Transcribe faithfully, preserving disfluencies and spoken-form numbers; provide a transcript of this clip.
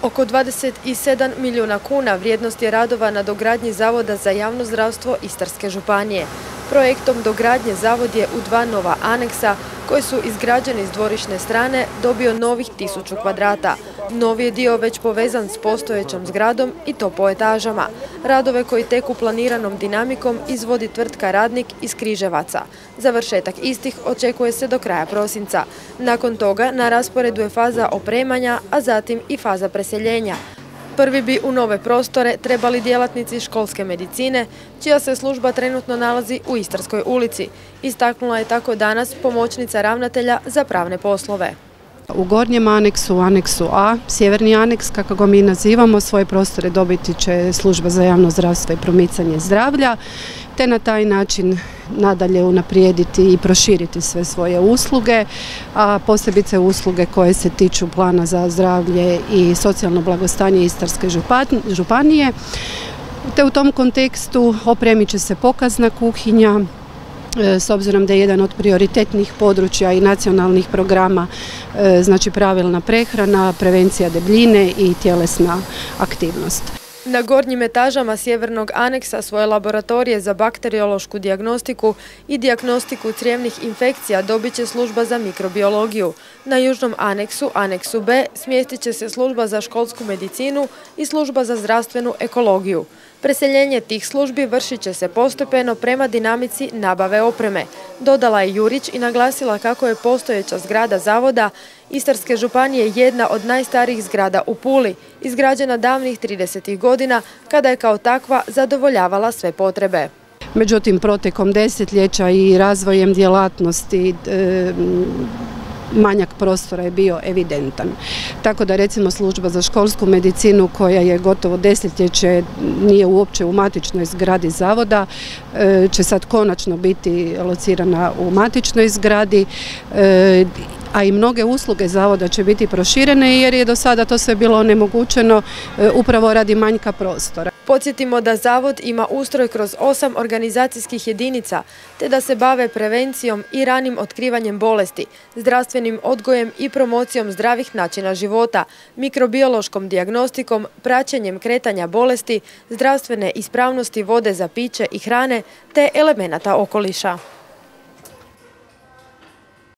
Oko dvadeset sedam milijuna kuna vrijednost je radova na dogradnji Zavoda za javno zdravstvo Istarske županije. Projektom dogradnje zavod je u dva nova aneksa koji su izgrađeni s dvorišne strane dobio novih tisuću kvadrata. Novi je dio već povezan s postojećom zgradom i to po etažama. Radove koji teku planiranom dinamikom izvodi tvrtka Radnik iz Križevaca. Završetak istih očekuje se do kraja prosinca. Nakon toga na rasporedu je faza opremanja, a zatim i faza preseljenja. Prvi bi u nove prostore trebali djelatnici školske medicine, čija se služba trenutno nalazi u Istarskoj ulici. Istaknula je tako danas pomoćnica ravnatelja za pravne poslove. U gornjem aneksu, u aneksu A, sjeverni aneks, kako ga mi nazivamo, svoje prostore dobiti će služba za javno zdravstvo i promicanje zdravlja, te na taj način nadalje unaprijediti i proširiti sve svoje usluge, a posebice usluge koje se tiču plana za zdravlje i socijalno blagostanje Istarske županije. Te u tom kontekstu opremit će se pokazna kuhinja, s obzirom da je jedan od prioritetnih područja i nacionalnih programa, znači pravilna prehrana, prevencija debljine i tjelesna aktivnost. Na gornjim etažama sjevernog aneksa svoje laboratorije za bakteriološku dijagnostiku i dijagnostiku crijevnih infekcija dobit će služba za mikrobiologiju. Na južnom aneksu, aneksu B, smjestit će se služba za školsku medicinu i služba za zdravstvenu ekologiju. Preseljenje tih službi vršit će se postepeno prema dinamici nabave opreme. Dodala je Jurić i naglasila kako je postojeća zgrada zavoda Istarske županije jedna od najstarijih zgrada u Puli, izgrađena davnih tridesetih godina, kada je kao takva zadovoljavala sve potrebe. Međutim, protekom desetljeća i razvojem djelatnosti e, manjak prostora je bio evidentan. Tako da recimo služba za školsku medicinu, koja je gotovo desetljeće nije uopće u matičnoj zgradi zavoda, će sad konačno biti locirana u matičnoj zgradi, a i mnoge usluge zavoda će biti proširene jer je do sada to sve bilo onemogućeno upravo radi manjka prostora. Podsjetimo da zavod ima ustroj kroz osam organizacijskih jedinica, te da se bave prevencijom i ranim otkrivanjem bolesti, zdravstvenim odgojem i promocijom zdravih načina života, mikrobiološkom dijagnostikom, praćenjem kretanja bolesti, zdravstvene ispravnosti vode za piće i hrane, te elemenata okoliša.